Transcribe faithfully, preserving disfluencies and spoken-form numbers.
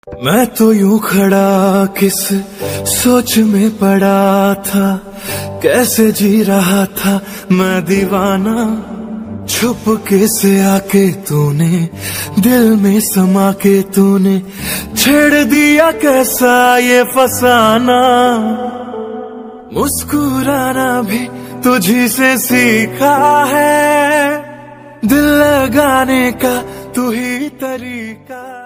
मैं तो यूं खड़ा किस सोच में पड़ा था, कैसे जी रहा था मैं दीवाना। छुप के से आके तूने दिल में समा के तूने छेड़ दिया कैसा ये फसाना। मुस्कुराना भी तुझी से सीखा है, दिल लगाने का तू ही तरीका।